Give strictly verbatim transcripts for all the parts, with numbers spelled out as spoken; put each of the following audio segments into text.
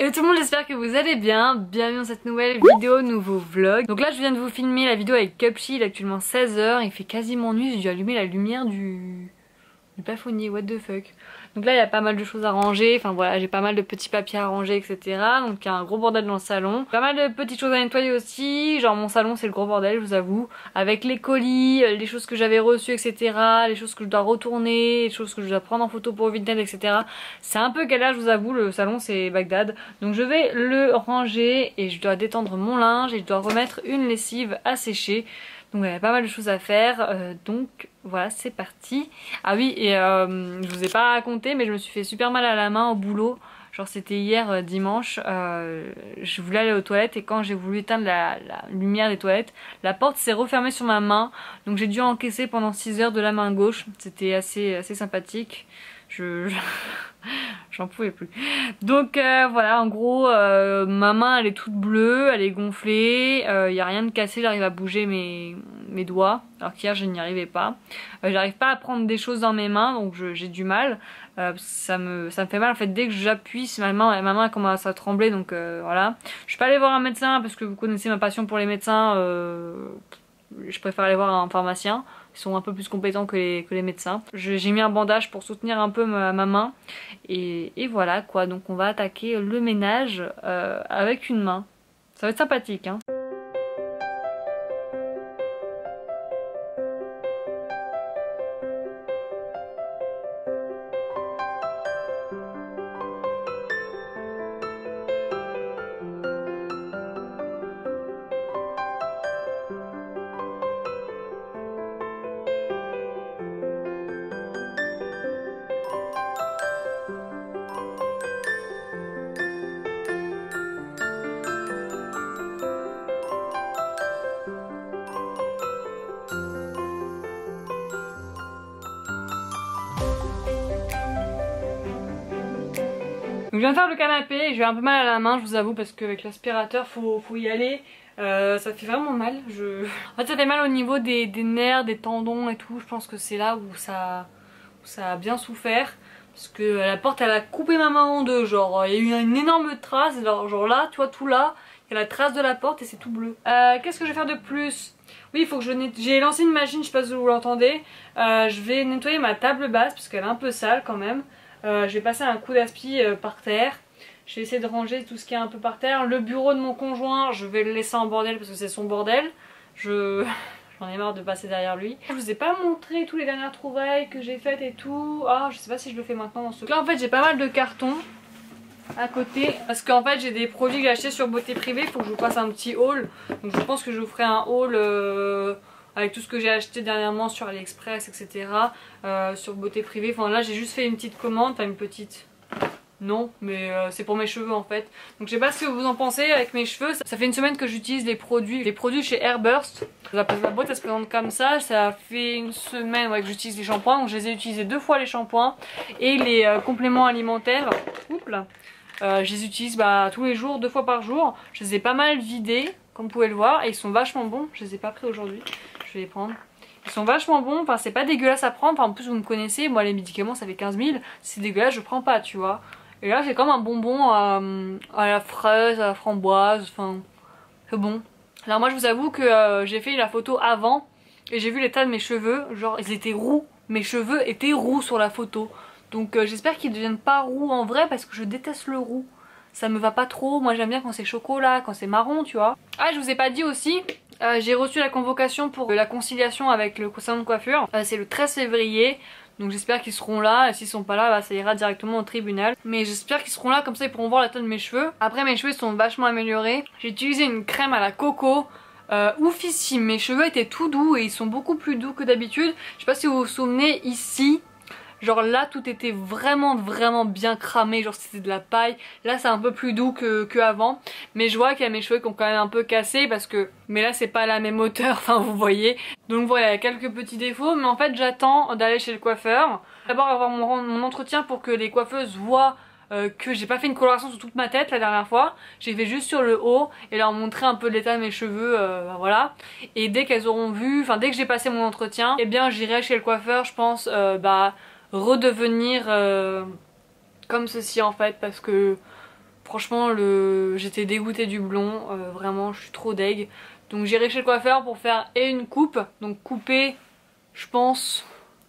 Salut tout le monde, j'espère que vous allez bien. Bienvenue dans cette nouvelle vidéo, nouveau vlog. Donc là je viens de vous filmer la vidéo avec Cupchi, il est actuellement seize heures, il fait quasiment nuit, j'ai dû allumer la lumière du... du plafonnier, what the fuck. Donc là il y a pas mal de choses à ranger, enfin voilà, j'ai pas mal de petits papiers à ranger, et cetera. Donc il y a un gros bordel dans le salon. Pas mal de petites choses à nettoyer aussi, genre mon salon c'est le gros bordel, je vous avoue. Avec les colis, les choses que j'avais reçues, et cetera. Les choses que je dois retourner, les choses que je dois prendre en photo pour Vinted, et cetera. C'est un peu galère, je vous avoue, le salon c'est Bagdad. Donc je vais le ranger et je dois détendre mon linge et je dois remettre une lessive à sécher. Donc il y a pas mal de choses à faire, euh, donc voilà c'est parti. Ah oui et euh, je vous ai pas raconté mais je me suis fait super mal à la main au boulot. Genre c'était hier euh, dimanche, euh, je voulais aller aux toilettes et quand j'ai voulu éteindre la, la lumière des toilettes, la porte s'est refermée sur ma main. Donc j'ai dû encaisser pendant six heures de la main gauche, c'était assez, assez sympathique. Je... je... J'en pouvais plus. Donc euh, voilà, en gros, euh, ma main elle est toute bleue, elle est gonflée, il euh, n'y a rien de cassé, j'arrive à bouger mes, mes doigts, alors qu'hier je n'y arrivais pas. Euh, j'arrive pas à prendre des choses dans mes mains, donc j'ai du mal. Euh, ça, me, ça me fait mal en fait, dès que j'appuie, ma main, ma main commence à trembler, donc euh, voilà. Je suis pas allée voir un médecin parce que vous connaissez ma passion pour les médecins, euh, je préfère aller voir un pharmacien. Ils sont un peu plus compétents que les, que les médecins. J'ai mis un bandage pour soutenir un peu ma, ma main. Et, et voilà quoi, donc on va attaquer le ménage euh, avec une main. Ça va être sympathique hein. Donc je viens de faire le canapé, j'ai un peu mal à la main je vous avoue parce qu'avec l'aspirateur faut, faut y aller, euh, ça fait vraiment mal. Je... En fait ça fait mal au niveau des, des nerfs, des tendons et tout, je pense que c'est là où ça, où ça a bien souffert. Parce que la porte elle a coupé ma main en deux, genre il y a eu une énorme trace, genre, genre là, tu vois tout là, il y a la trace de la porte et c'est tout bleu. Euh, Qu'est-ce que je vais faire de plus? Oui il faut que je nettoie, j'ai lancé une machine, je sais pas si vous l'entendez, euh, je vais nettoyer ma table basse parce qu'elle est un peu sale quand même. Euh, je vais passer un coup d'aspi euh, par terre. Je vais essayer de ranger tout ce qui est un peu par terre. Le bureau de mon conjoint, je vais le laisser en bordel parce que c'est son bordel. Je... J'en ai marre de passer derrière lui. Je vous ai pas montré tous les dernières trouvailles que j'ai faites et tout. Ah, je sais pas si je le fais maintenant dans ce... Là en fait j'ai pas mal de cartons à côté. Parce qu'en fait j'ai des produits que j'ai achetés sur Beauté Privée. Il faut que je vous fasse un petit haul. Donc je pense que je vous ferai un haul... Euh... avec tout ce que j'ai acheté dernièrement sur AliExpress, et cetera. Euh, sur Beauté Privée. Enfin là j'ai juste fait une petite commande, enfin une petite... Non, mais euh, c'est pour mes cheveux en fait. Donc je sais pas ce que vous en pensez avec mes cheveux. Ça fait une semaine que j'utilise les produits, les produits chez Airburst. La, la boîte elle se présente comme ça. Ça fait une semaine ouais, que j'utilise les shampoings. Donc je les ai utilisés deux fois les shampoings et les euh, compléments alimentaires. Oups là. Euh, je les utilise bah, tous les jours, deux fois par jour. Je les ai pas mal vidés, comme vous pouvez le voir, et ils sont vachement bons. Je les ai pas pris aujourd'hui. Je vais les prendre. Ils sont vachement bons, enfin c'est pas dégueulasse à prendre, enfin, en plus vous me connaissez, moi les médicaments ça fait quinze mille, si c'est dégueulasse je prends pas tu vois. Et là c'est comme un bonbon à, à la fraise, à la framboise, enfin c'est bon. Alors moi je vous avoue que euh, j'ai fait la photo avant et j'ai vu l'état de mes cheveux, genre ils étaient roux, mes cheveux étaient roux sur la photo. Donc euh, j'espère qu'ils ne deviennent pas roux en vrai parce que je déteste le roux. Ça me va pas trop, moi j'aime bien quand c'est chocolat, quand c'est marron tu vois. Ah je vous ai pas dit aussi, euh, j'ai reçu la convocation pour la conciliation avec le salon de coiffure. Euh, c'est le treize février, donc j'espère qu'ils seront là, et s'ils sont pas là bah, ça ira directement au tribunal. Mais j'espère qu'ils seront là, comme ça ils pourront voir l'état de mes cheveux. Après mes cheveux sont vachement améliorés, j'ai utilisé une crème à la coco. Euh, oufissime, mes cheveux étaient tout doux et ils sont beaucoup plus doux que d'habitude. Je sais pas si vous vous souvenez ici, genre là tout était vraiment vraiment bien cramé, genre c'était de la paille. Là c'est un peu plus doux que, que avant. Mais je vois qu'il y a mes cheveux qui ont quand même un peu cassé parce que... Mais là c'est pas la même hauteur, enfin vous voyez. Donc voilà, il y a quelques petits défauts. Mais en fait j'attends d'aller chez le coiffeur. D'abord avoir mon, mon entretien pour que les coiffeuses voient euh, que j'ai pas fait une coloration sur toute ma tête la dernière fois. J'ai fait juste sur le haut et leur montrer un peu l'état de mes cheveux, euh, voilà. Et dès qu'elles auront vu, enfin dès que j'ai passé mon entretien, eh bien j'irai chez le coiffeur je pense, euh, bah... redevenir euh, comme ceci en fait parce que Franchement le... j'étais dégoûtée du blond, euh, vraiment je suis trop deg. Donc j'irai chez le coiffeur pour faire et une coupe, donc couper je pense...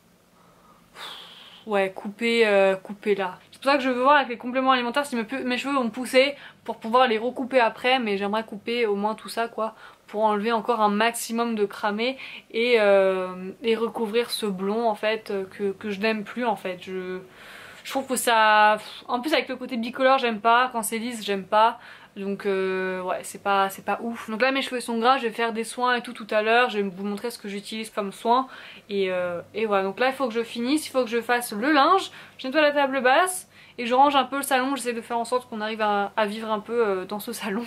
Ouais couper, euh, couper là. C'est pour ça que je veux voir avec les compléments alimentaires si mes cheveux vont pousser pour pouvoir les recouper après, mais j'aimerais couper au moins tout ça quoi, pour enlever encore un maximum de cramé et, euh, et recouvrir ce blond en fait que, que je n'aime plus en fait. Je, je trouve que ça... En plus avec le côté bicolore j'aime pas, quand c'est lisse j'aime pas. Donc euh, ouais c'est pas, c'est pas ouf. Donc là mes cheveux sont gras, je vais faire des soins et tout tout à l'heure. Je vais vous montrer ce que j'utilise comme soin. Et, euh, et voilà, donc là il faut que je finisse, il faut que je fasse le linge. Je nettoie la table basse et je range un peu le salon. J'essaie de faire en sorte qu'on arrive à, à vivre un peu euh, dans ce salon.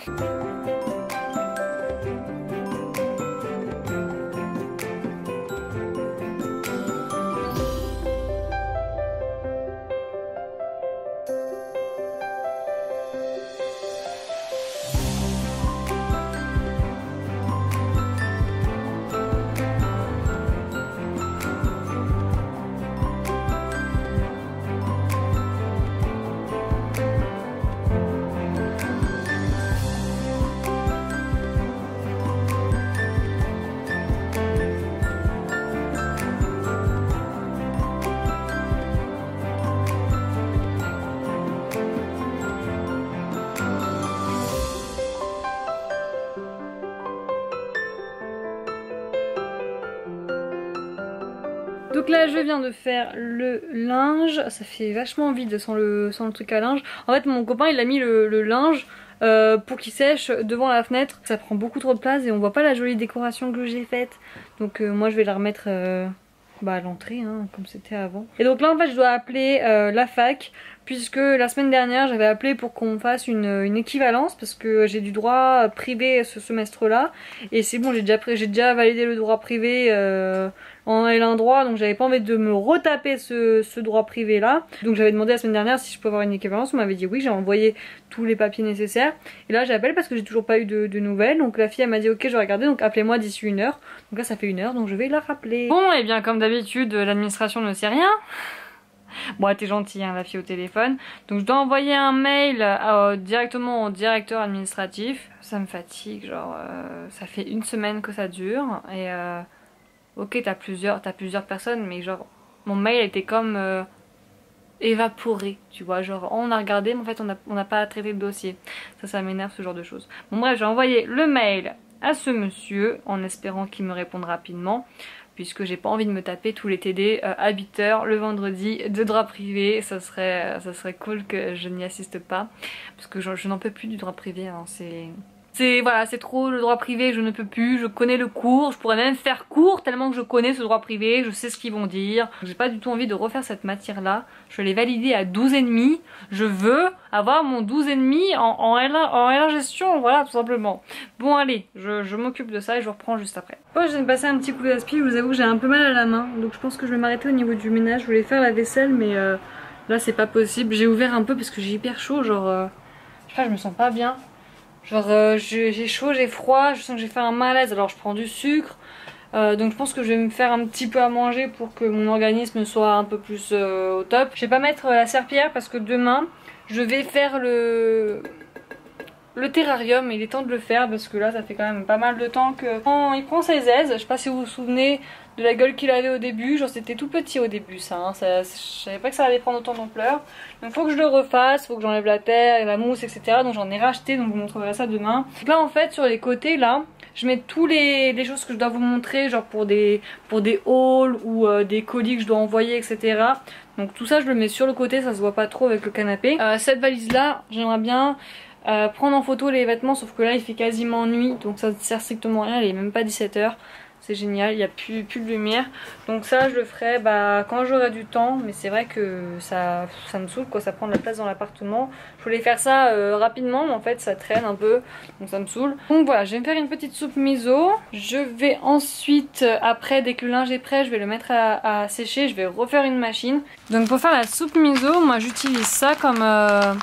Donc là je viens de faire le linge, ça fait vachement vide sans le, sans le truc à linge. En fait mon copain il a mis le, le linge euh, pour qu'il sèche devant la fenêtre. Ça prend beaucoup trop de place et on voit pas la jolie décoration que j'ai faite. Donc euh, moi je vais la remettre euh, bah, à l'entrée hein, comme c'était avant. Et donc là en fait je dois appeler euh, la fac. Puisque la semaine dernière j'avais appelé pour qu'on fasse une, une équivalence parce que j'ai du droit privé ce semestre là et c'est bon, j'ai déjà, j'ai déjà validé le droit privé euh, en L un droit, donc j'avais pas envie de me retaper ce, ce droit privé là. Donc j'avais demandé la semaine dernière si je pouvais avoir une équivalence, on m'avait dit oui, j'ai envoyé tous les papiers nécessaires. Et là j'appelle parce que j'ai toujours pas eu de, de nouvelles, donc la fille elle m'a dit ok je vais regarder, donc appelez-moi d'ici une heure. Donc là ça fait une heure donc je vais la rappeler. Bon et bien comme d'habitude l'administration ne sait rien. Bon, t'es gentille, hein, la fille au téléphone. Donc je dois envoyer un mail euh, directement au directeur administratif. Ça me fatigue, genre euh, ça fait une semaine que ça dure. Et euh, ok, t'as plusieurs, t'as plusieurs personnes, mais genre mon mail était comme euh, évaporé, tu vois. Genre on a regardé, mais en fait on n'a pas traité le dossier. Ça, ça m'énerve ce genre de choses. Bon bref, j'ai envoyé le mail à ce monsieur en espérant qu'il me réponde rapidement. Puisque j'ai pas envie de me taper tous les T D euh, à huit heures le vendredi de droit privé, ça serait, ça serait cool que je n'y assiste pas. Parce que je, je n'en peux plus du droit privé, hein. c'est... C'est voilà, c'est trop le droit privé, je ne peux plus, je connais le cours, je pourrais même faire cours tellement que je connais ce droit privé, je sais ce qu'ils vont dire. J'ai pas du tout envie de refaire cette matière là, je l'ai validée à douze virgule cinq, je veux avoir mon douze virgule cinq en, en, L un, en L un gestion, voilà tout simplement. Bon allez, je, je m'occupe de ça et je reprends juste après. Bon, je viens de passer un petit coup d'aspi, je vous avoue que j'ai un peu mal à la main, donc je pense que je vais m'arrêter au niveau du ménage, je voulais faire la vaisselle mais euh, là c'est pas possible. J'ai ouvert un peu parce que j'ai hyper chaud, genre euh, je sais pas, je me sens pas bien. Genre euh, j'ai chaud, j'ai froid, je sens que j'ai fait un malaise, alors je prends du sucre. Euh, donc je pense que je vais me faire un petit peu à manger pour que mon organisme soit un peu plus euh, au top. Je vais pas mettre la serpillière parce que demain je vais faire le... le terrarium. Il est temps de le faire parce que là ça fait quand même pas mal de temps que... Quand il prend ses aises, je sais pas si vous vous souvenez de la gueule qu'il avait au début, genre c'était tout petit au début ça, hein. ça je savais pas que ça allait prendre autant d'ampleur. Donc faut que je le refasse, faut que j'enlève la terre et la mousse etc. Donc j'en ai racheté, donc je vous montrerai ça demain. Donc là en fait sur les côtés là, je mets tous les, les choses que je dois vous montrer, genre pour des, pour des hauls ou euh, des colis que je dois envoyer etc. Donc tout ça je le mets sur le côté, ça se voit pas trop avec le canapé. Euh, cette valise là, j'aimerais bien euh, prendre en photo les vêtements, sauf que là il fait quasiment nuit, donc ça ne sert strictement à rien, il est même pas dix-sept heures. C'est génial, il n'y a plus, plus de lumière. Donc ça je le ferai bah, quand j'aurai du temps. Mais c'est vrai que ça, ça me saoule quoi, ça prend de la place dans l'appartement. Je voulais faire ça euh, rapidement mais en fait ça traîne un peu. Donc ça me saoule. Donc voilà, je vais me faire une petite soupe miso. Je vais ensuite, après dès que le linge est prêt, je vais le mettre à, à sécher. Je vais refaire une machine. Donc pour faire la soupe miso, moi j'utilise ça comme... Euh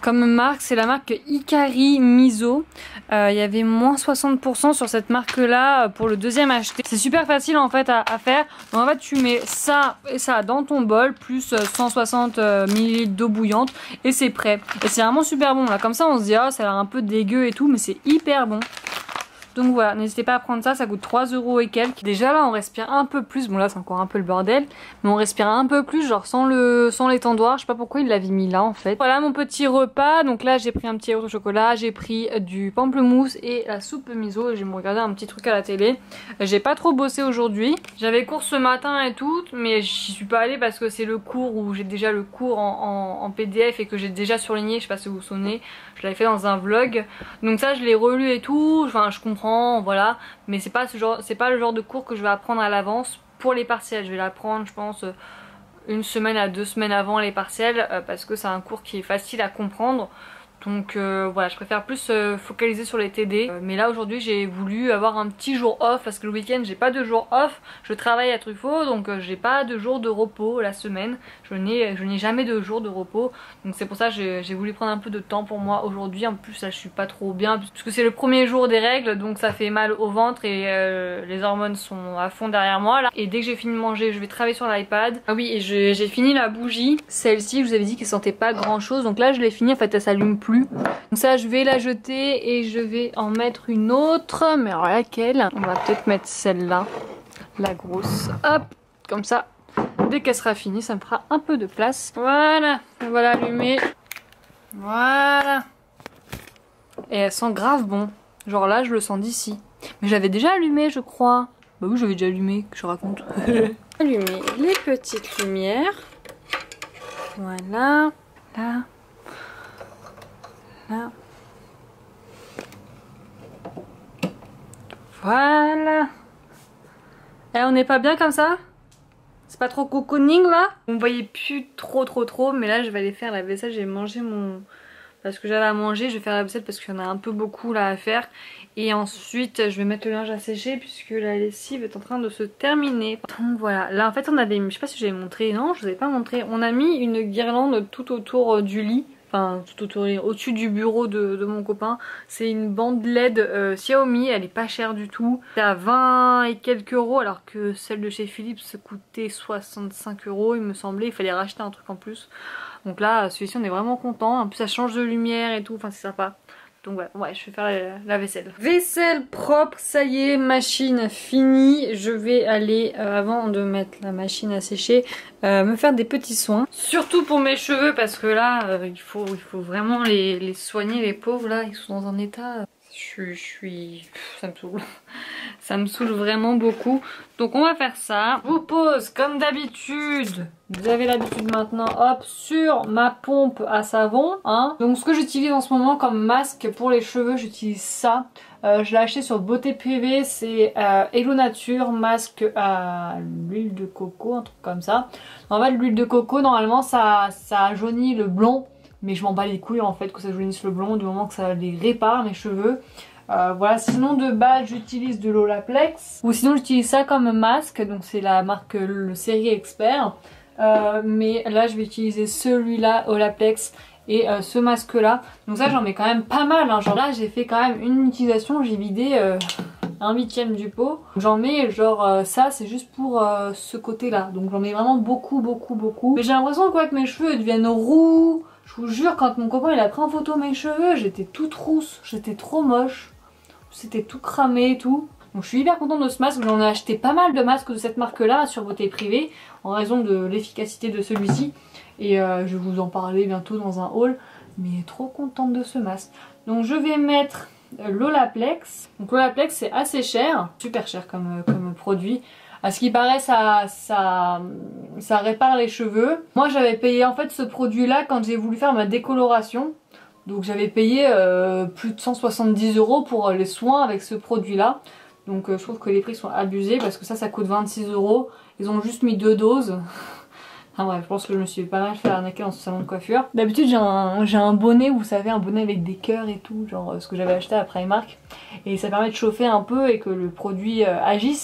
Comme marque, c'est la marque Hikari Miso. Euh, il y avait moins soixante pour cent sur cette marque là pour le deuxième acheté. C'est super facile en fait à, à faire. Donc en fait tu mets ça et ça dans ton bol plus cent soixante millilitres d'eau bouillante et c'est prêt. Et c'est vraiment super bon là. Comme ça on se dit ah ça a l'air un peu dégueu et tout mais c'est hyper bon. Donc voilà, n'hésitez pas à prendre ça, ça coûte trois euros et quelques. Déjà là on respire un peu plus, bon là c'est encore un peu le bordel, mais on respire un peu plus genre sans le sans l'étendoir, je sais pas pourquoi il l'avait mis là en fait. Voilà mon petit repas, donc là j'ai pris un petit yaourt au chocolat, j'ai pris du pamplemousse et la soupe miso et je vais me regarder un petit truc à la télé. J'ai pas trop bossé aujourd'hui, j'avais cours ce matin et tout, mais j'y suis pas allée parce que c'est le cours où j'ai déjà le cours en, en, en P D F et que j'ai déjà surligné, je sais pas si vous vous souvenez, je l'avais fait dans un vlog, donc ça je l'ai relu et tout, enfin je comprends. Voilà, mais c'est pas ce genre, c'est pas le genre de cours que je vais apprendre à l'avance pour les partiels. Je vais l'apprendre, je pense, une semaine à deux semaines avant les partiels euh, parce que c'est un cours qui est facile à comprendre. Donc euh, voilà, je préfère plus euh, focaliser sur les T D. Euh, mais là aujourd'hui j'ai voulu avoir un petit jour off parce que le week-end j'ai pas de jour off. Je travaille à Truffaut donc euh, j'ai pas de jour de repos la semaine. Je n'ai je n'ai jamais de jour de repos. Donc c'est pour ça que j'ai voulu prendre un peu de temps pour moi aujourd'hui. En plus là je suis pas trop bien parce que c'est le premier jour des règles donc ça fait mal au ventre et euh, les hormones sont à fond derrière moi là. Et dès que j'ai fini de manger je vais travailler sur l'iPad. Ah oui et j'ai fini la bougie. Celle-ci je vous avais dit qu'elle sentait pas grand chose donc là je l'ai fini en fait elle s'allume plus. Donc ça je vais la jeter et je vais en mettre une autre. Mais alors laquelle? On va peut-être mettre celle-là, la grosse. Hop, comme ça. Dès qu'elle sera finie ça me fera un peu de place. Voilà, on va l'allumer. Voilà. Et elle sent grave bon. Genre là je le sens d'ici. Mais j'avais déjà allumé je crois. Bah oui j'avais déjà allumé, que je raconte. Allumer les petites lumières. Voilà. Là. Là. Voilà. Et on n'est pas bien comme ça? C'est pas trop cocooning là? Vous me voyez plus trop trop trop mais là je vais aller faire la vaisselle, j'ai mangé mon... Parce que j'avais à manger, je vais faire la vaisselle parce qu'il y en a un peu beaucoup là à faire. Et ensuite je vais mettre le linge à sécher puisque la lessive est en train de se terminer. Donc voilà, là en fait on avait, je sais pas si j'avais montré, non je vous avais pas montré. On a mis une guirlande tout autour du lit. Enfin tout autour, au-dessus du bureau de, de mon copain. C'est une bande L E D euh, Xiaomi, elle est pas chère du tout. C'est à vingt et quelques euros alors que celle de chez Philips coûtait soixante-cinq euros il me semblait. Il fallait racheter un truc en plus. Donc là celui-ci on est vraiment content. En plus ça change de lumière et tout, enfin c'est sympa. Donc ouais, ouais, je vais faire la, la vaisselle. Vaisselle propre, ça y est, machine finie. Je vais aller, euh, avant de mettre la machine à sécher, euh, me faire des petits soins. Surtout pour mes cheveux parce que là, euh, il, faut, il faut vraiment les, les soigner, les pauvres là, ils sont dans un état... Je, je suis... ça me saoule. Ça me saoule vraiment beaucoup. Donc on va faire ça. Je vous pose comme d'habitude. Vous avez l'habitude maintenant, hop, sur ma pompe à savon. Hein. Donc ce que j'utilise en ce moment comme masque pour les cheveux, j'utilise ça. Euh, je l'ai acheté sur Beauté Privée. C'est euh, Hello Nature, masque à l'huile de coco, un truc comme ça. En fait l'huile de coco, normalement ça, ça jaunit le blond. Mais je m'en bats les couilles en fait que ça jaunisse le blond du moment que ça les répare mes cheveux. Euh, voilà, sinon de base j'utilise de l'Olaplex. Ou sinon j'utilise ça comme masque, donc c'est la marque le série Expert. Euh, mais là je vais utiliser celui-là, Olaplex, et euh, ce masque là. Donc ça j'en mets quand même pas mal, hein. Genre là j'ai fait quand même une utilisation, j'ai vidé euh, un huitième du pot. J'en mets genre euh, ça c'est juste pour euh, ce côté là. Donc j'en mets vraiment beaucoup beaucoup beaucoup. Mais j'ai l'impression quoi que mes cheveux deviennent roux. Je vous jure, quand mon copain il a pris en photo mes cheveux, j'étais toute rousse, j'étais trop moche. C'était tout cramé et tout. Donc je suis hyper contente de ce masque. J'en ai acheté pas mal de masques de cette marque là sur Beauté Privée en raison de l'efficacité de celui-ci. Et euh, je vais vous en parler bientôt dans un haul. Mais trop contente de ce masque. Donc je vais mettre l'Olaplex. Donc l'Olaplex c'est assez cher, super cher comme, comme produit. À ce qui paraît ça, ça, ça répare les cheveux. Moi j'avais payé en fait ce produit là quand j'ai voulu faire ma décoloration. Donc j'avais payé euh, plus de cent soixante-dix euros pour les soins avec ce produit là. Donc euh, je trouve que les prix sont abusés parce que ça ça coûte vingt-six euros. Ils ont juste mis deux doses. Enfin bref, je pense que je me suis pas mal fait arnaquer dans ce salon de coiffure. D'habitude j'ai un, j'ai un bonnet, vous savez, un bonnet avec des cœurs et tout, genre ce que j'avais acheté à Primark. Et ça permet de chauffer un peu et que le produit euh, agisse.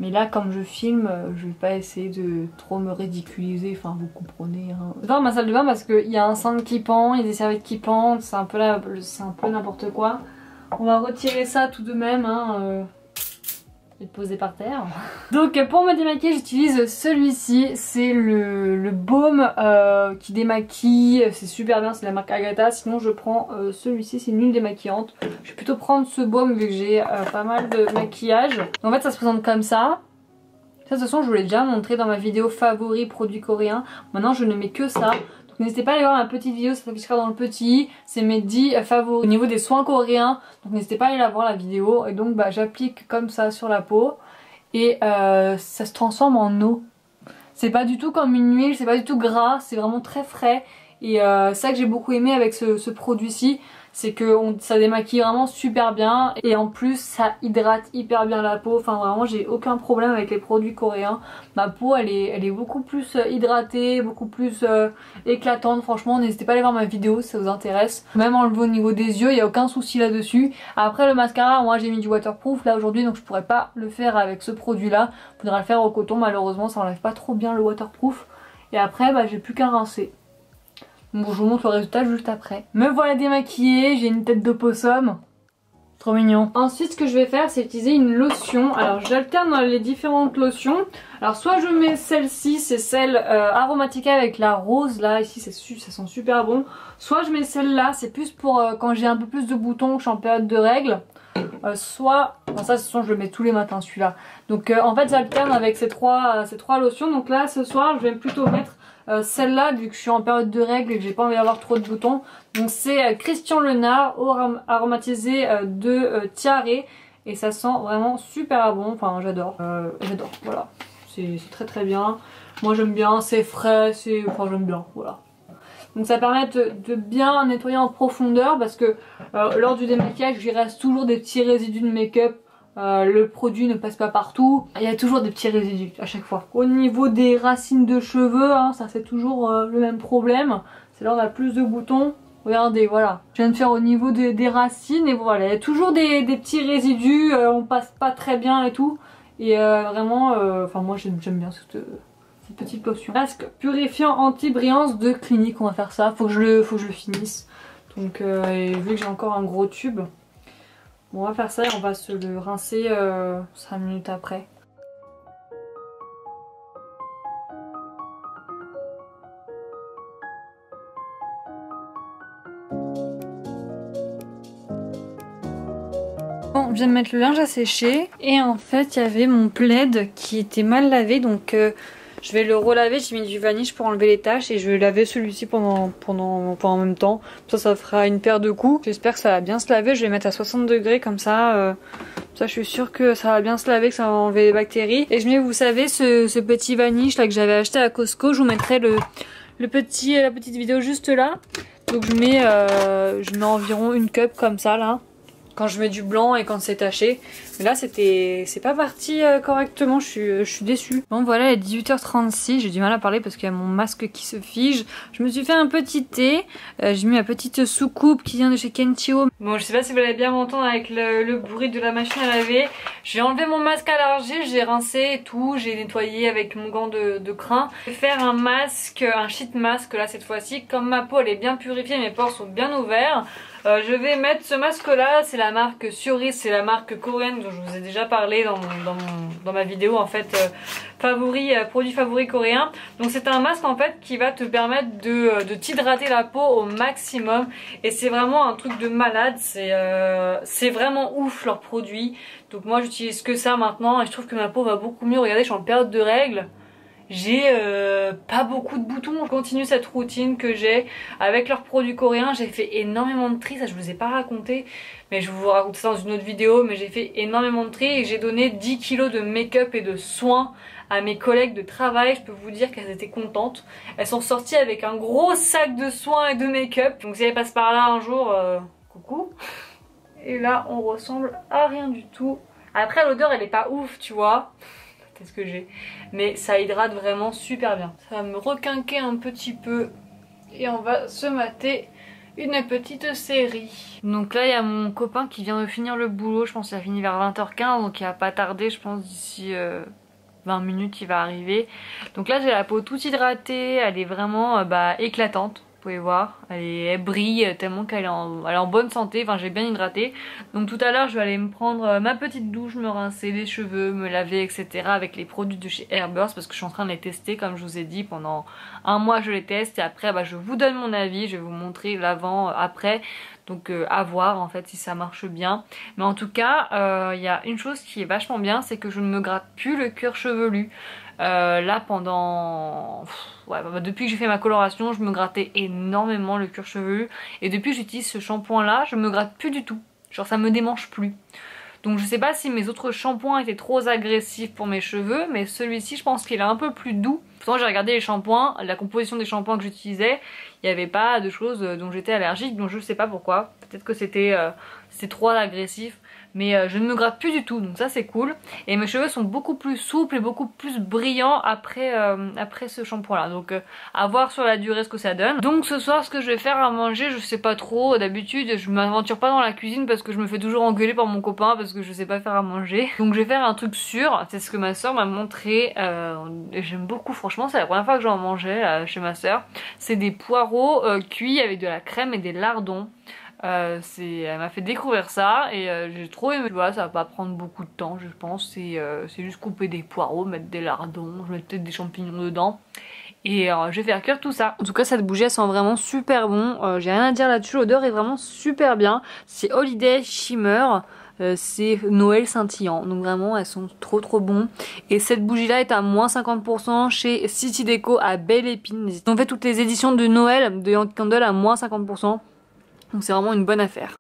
Mais là, comme je filme, je vais pas essayer de trop me ridiculiser, enfin vous comprenez. Hein. Je vais dans ma salle de bain parce qu'il y a un cintre qui pend, il y a des serviettes qui pendent, c'est un peu là, c'est un peu n'importe quoi. On va retirer ça tout de même, hein, euh, et le poser par terre. Donc pour me démaquiller, j'utilise celui-ci, c'est le, le baume euh, qui démaquille, c'est super bien, c'est la marque Agatha. Sinon je prends euh, celui-ci, c'est une huile démaquillante. Je vais plutôt prendre ce baume vu que j'ai euh, pas mal de maquillage. En fait ça se présente comme ça. Ça, de toute façon je vous l'ai déjà montré dans ma vidéo favori produits coréens. Maintenant je ne mets que ça. Donc n'hésitez pas à aller voir ma petite vidéo, ça s'affichera dans le petit. C'est mes dix favoris au niveau des soins coréens. Donc n'hésitez pas à aller la voir la vidéo. Et donc bah, j'applique comme ça sur la peau. Et euh, ça se transforme en eau. C'est pas du tout comme une huile, c'est pas du tout gras, c'est vraiment très frais. Et euh, ça que j'ai beaucoup aimé avec ce, ce produit-ci, c'est que on, ça démaquille vraiment super bien. Et en plus ça hydrate hyper bien la peau. Enfin vraiment j'ai aucun problème avec les produits coréens. Ma peau elle est, elle est beaucoup plus hydratée, beaucoup plus euh, éclatante. Franchement n'hésitez pas à aller voir ma vidéo si ça vous intéresse. Même enlever au niveau des yeux, il n'y a aucun souci là-dessus. Après le mascara, moi j'ai mis du waterproof là aujourd'hui, donc je pourrais pas le faire avec ce produit là. Faudra le faire au coton, malheureusement ça enlève pas trop bien le waterproof. Et après bah, j'ai plus qu'à rincer. Bon, je vous montre le résultat juste après. Me voilà démaquillée, j'ai une tête d'opossum. Trop mignon. Ensuite ce que je vais faire c'est utiliser une lotion. Alors j'alterne dans les différentes lotions. Alors soit je mets celle-ci, c'est celle euh, Aromatica avec la rose là, ici ça sent super bon. Soit je mets celle-là, c'est plus pour euh, quand j'ai un peu plus de boutons, que je suis en période de règles. Euh, soit, enfin ça de toute façon je le mets tous les matins celui-là. Donc euh, en fait j'alterne avec ces trois, euh, ces trois lotions. Donc là ce soir je vais plutôt mettre Euh, celle-là vu que je suis en période de règles et que j'ai pas envie d'avoir trop de boutons. Donc c'est euh, Christian Lenard aromatisé euh, de euh, tiare et ça sent vraiment super bon. Enfin j'adore, euh, j'adore, voilà, c'est très très bien. Moi j'aime bien, c'est frais, c'est, enfin j'aime bien, voilà. Donc ça permet de, de bien nettoyer en profondeur parce que euh, lors du démaquillage il reste toujours des petits résidus de make-up. Euh, le produit ne passe pas partout, il y a toujours des petits résidus à chaque fois. Au niveau des racines de cheveux, hein, ça c'est toujours euh, le même problème. C'est là on a plus de boutons. Regardez, voilà. Je viens de faire au niveau de, des racines et voilà, il y a toujours des, des petits résidus, euh, on passe pas très bien et tout. Et euh, vraiment, euh, enfin moi j'aime bien cette, cette petite lotion. Masque purifiant anti-brillance de Clinique, on va faire ça. Faut que je le, faut que je le finisse. Donc euh, et vu que j'ai encore un gros tube. Bon, on va faire ça et on va se le rincer euh, cinq minutes après. Bon, je viens de mettre le linge à sécher et en fait il y avait mon plaid qui était mal lavé, donc euh, je vais le relaver. J'ai mis du vanish pour enlever les taches et je vais laver celui-ci pendant, pendant, pendant en même temps. Ça, ça fera une paire de coups. J'espère que ça va bien se laver. Je vais mettre à soixante degrés comme ça. Euh, ça, je suis sûre que ça va bien se laver, que ça va enlever les bactéries. Et je mets, vous savez, ce, ce petit vanish là que j'avais acheté à Costco. Je vous mettrai le, le petit, la petite vidéo juste là. Donc je mets, euh, je mets environ une cup comme ça là. Quand je mets du blanc et quand c'est taché. Mais là c'était c'est pas parti euh, correctement, je suis, je suis déçue. Bon voilà, il est dix-huit heures trente-six, j'ai du mal à parler parce qu'il y a mon masque qui se fige. Je me suis fait un petit thé, euh, j'ai mis ma petite soucoupe qui vient de chez Kenchio. Bon, je sais pas si vous allez bien m'entendre avec le, le bruit de la machine à laver. J'ai enlevé mon masque à l'argile, j'ai rincé et tout, j'ai nettoyé avec mon gant de, de crin. Je vais faire un masque, un sheet mask là cette fois-ci. Comme ma peau elle est bien purifiée, mes pores sont bien ouverts. Euh, je vais mettre ce masque là, c'est la marque Suris, c'est la marque coréenne dont je vous ai déjà parlé dans, mon, dans, mon, dans ma vidéo en fait euh, favori, euh, produit favori coréen. Donc c'est un masque en fait qui va te permettre de, de t'hydrater la peau au maximum et c'est vraiment un truc de malade, c'est euh, c'est vraiment ouf leurs produits. Donc moi j'utilise que ça maintenant et je trouve que ma peau va beaucoup mieux. Regardez, je suis en période de règles. J'ai euh, pas beaucoup de boutons. Je continue cette routine que j'ai avec leurs produits coréens. J'ai fait énormément de tri, ça je vous ai pas raconté, mais je vais vous raconter ça dans une autre vidéo. Mais j'ai fait énormément de tri et j'ai donné dix kilos de make-up et de soins à mes collègues de travail. Je peux vous dire qu'elles étaient contentes. Elles sont sorties avec un gros sac de soins et de make-up. Donc si elles passent par là un jour, euh, coucou. Et là on ressemble à rien du tout. Après l'odeur elle est pas ouf, tu vois. C'est ce que j'ai, mais ça hydrate vraiment super bien. Ça va me requinquer un petit peu et on va se mater une petite série. Donc là il y a mon copain qui vient de finir le boulot, je pense qu'il a fini vers vingt heures quinze, donc il va pas tarder, je pense d'ici euh, vingt minutes il va arriver. Donc là j'ai la peau toute hydratée, elle est vraiment euh, bah, éclatante. Vous pouvez voir, elle, est, elle brille tellement qu'elle est, en, elle est en bonne santé, enfin j'ai bien hydraté. Donc tout à l'heure je vais aller me prendre ma petite douche, me rincer les cheveux, me laver, et cetera avec les produits de chez Airburst parce que je suis en train de les tester comme je vous ai dit. Pendant un mois je les teste et après bah, je vous donne mon avis, je vais vous montrer l'avant, après. Donc euh, à voir en fait si ça marche bien. Mais en tout cas il euh, y a une chose qui est vachement bien, c'est que je ne me gratte plus le cuir chevelu. Euh, là pendant... Ouais, bah, depuis que j'ai fait ma coloration je me grattais énormément le cuir chevelu. Et depuis que j'utilise ce shampoing là je me gratte plus du tout. Genre ça me démange plus. Donc je sais pas si mes autres shampoings étaient trop agressifs pour mes cheveux, mais celui-ci je pense qu'il est un peu plus doux. Pourtant j'ai regardé les shampoings, la composition des shampoings que j'utilisais, il n'y avait pas de choses dont j'étais allergique, donc je sais pas pourquoi. Peut-être que c'était euh, trop agressif. Mais euh, je ne me gratte plus du tout, donc ça c'est cool. Et mes cheveux sont beaucoup plus souples et beaucoup plus brillants après, euh, après ce shampoing là. Donc euh, à voir sur la durée ce que ça donne. Donc ce soir ce que je vais faire à manger, je sais pas trop. D'habitude je m'aventure pas dans la cuisine parce que je me fais toujours engueuler par mon copain parce que je sais pas faire à manger. Donc je vais faire un truc sûr, c'est ce que ma soeur m'a montré. Euh, et j'aime beaucoup, franchement c'est la première fois que j'en mangeais euh, chez ma soeur. C'est des poireaux euh, cuits avec de la crème et des lardons. Euh, elle m'a fait découvrir ça et euh, j'ai trop aimé. Tu vois, ça va pas prendre beaucoup de temps je pense. C'est euh, juste couper des poireaux, mettre des lardons, je mets peut-être des champignons dedans. Et euh, je vais faire cuire tout ça. En tout cas cette bougie elle sent vraiment super bon. euh, J'ai rien à dire là-dessus, l'odeur est vraiment super bien. C'est Holiday Shimmer. Euh, c'est Noël scintillant, donc vraiment elles sont trop trop bons. Et cette bougie là est à moins cinquante pour cent chez City Déco à Belle Épine. Ils ont fait toutes les éditions de Noël de Yankee Candle à moins cinquante pour cent. Donc c'est vraiment une bonne affaire.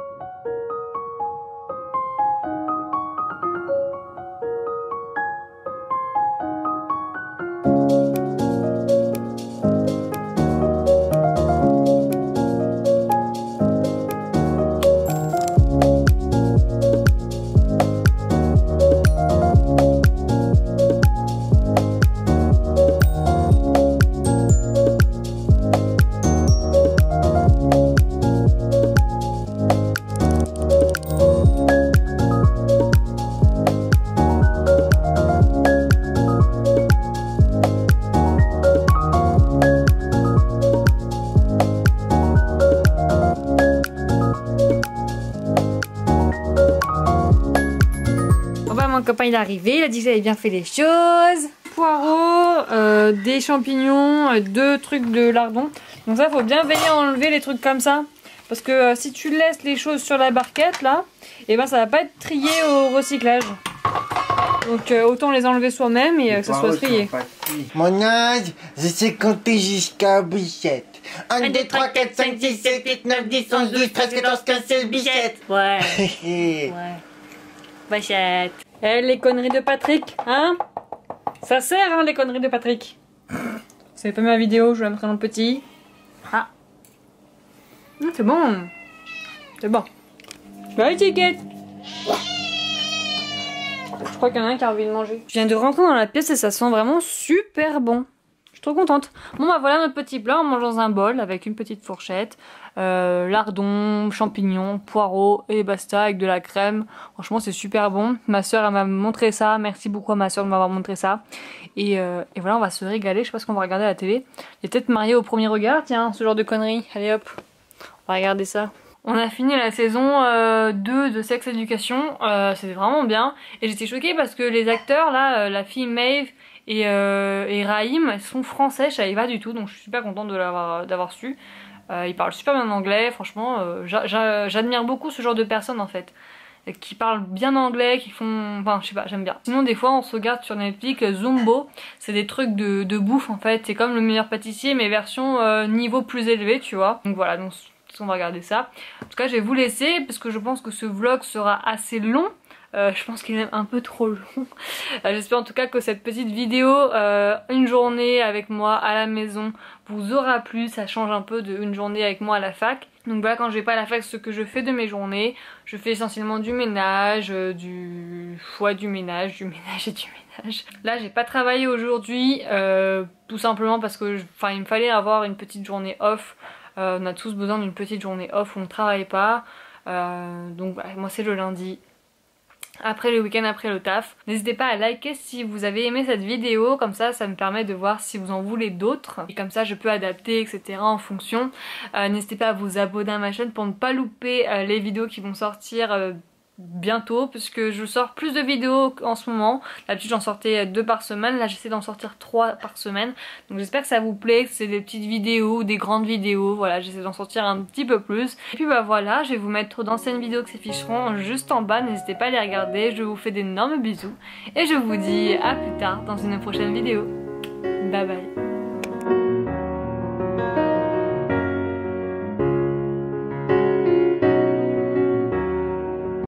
Mon copain il est arrivé, il a dit que j'avais bien fait les choses. Poireaux, euh, des champignons, euh, deux trucs de lardons. Donc ça faut bien veiller à enlever les trucs comme ça. Parce que euh, si tu laisses les choses sur la barquette là, et ben ça va pas être trié au recyclage. Donc euh, autant les enlever soi-même et euh, que ça soit trié. Mon âge, je sais compter jusqu'à bichette. un, deux, trois, quatre, cinq, six, sept, huit, neuf, dix, onze, douze, treize, quatorze, quinze, seize, bichette. Ouais. Ouais. Bichette. Eh, les conneries de Patrick, hein? Ça sert, hein, les conneries de Patrick. Vous savez pas ma vidéo, je vais la montrer dans le petit. Ah. Mmh, c'est bon. C'est bon. Bah, étiquette. Je crois qu'il y en a un qui a envie de manger. Je viens de rentrer dans la pièce et ça sent vraiment super bon. Je suis trop contente. Bon bah voilà notre petit plat, on mange dans un bol avec une petite fourchette. Euh, lardons, champignons, poireaux et basta avec de la crème. Franchement c'est super bon. Ma soeur elle m'a montré ça. Merci beaucoup à ma soeur de m'avoir montré ça. Et, euh, et voilà on va se régaler. Je sais pas ce qu'on va regarder à la télé. Il est peut-être marié au premier regard. Tiens ce genre de conneries. Allez hop. On va regarder ça. On a fini la saison euh, deux de Sex Education. Euh, C'était vraiment bien. Et j'étais choquée parce que les acteurs là, euh, la fille Maeve et, euh, et Raïm sont français, je savais pas du tout, donc je suis super contente de l'avoir d'avoir su. Euh, ils parlent super bien anglais, franchement, euh, j'admire beaucoup ce genre de personnes en fait, qui parlent bien anglais, qui font... Enfin je sais pas, j'aime bien. Sinon des fois on se regarde sur Netflix Zumbo, c'est des trucs de, de bouffe en fait, c'est comme Le Meilleur Pâtissier mais version euh, niveau plus élevé tu vois. Donc voilà, donc on va regarder ça. En tout cas je vais vous laisser parce que je pense que ce vlog sera assez long. Euh, je pense qu'il est un peu trop long. Euh, J'espère en tout cas que cette petite vidéo, euh, une journée avec moi à la maison, vous aura plu. Ça change un peu d'une journée avec moi à la fac. Donc voilà, quand je vais pas à la fac, ce que je fais de mes journées, je fais essentiellement du ménage, euh, du ouais, du ménage, du ménage et du ménage. Là j'ai pas travaillé aujourd'hui, euh, tout simplement parce que enfin il me fallait avoir une petite journée off. Euh, on a tous besoin d'une petite journée off où on ne travaille pas. Euh, donc bah, moi c'est le lundi. Après le week-end, après le taf. N'hésitez pas à liker si vous avez aimé cette vidéo, comme ça ça me permet de voir si vous en voulez d'autres. Et comme ça je peux adapter et cetera en fonction. Euh, N'hésitez pas à vous abonner à ma chaîne pour ne pas louper euh, les vidéos qui vont sortir euh, bientôt, puisque je sors plus de vidéos en ce moment. D'habitude j'en sortais deux par semaine, là j'essaie d'en sortir trois par semaine. Donc j'espère que ça vous plaît, que c'est des petites vidéos ou des grandes vidéos, voilà, j'essaie d'en sortir un petit peu plus. Et puis bah voilà, je vais vous mettre d'anciennes vidéos qui s'afficheront juste en bas, n'hésitez pas à les regarder. Je vous fais d'énormes bisous et je vous dis à plus tard dans une prochaine vidéo. Bye bye.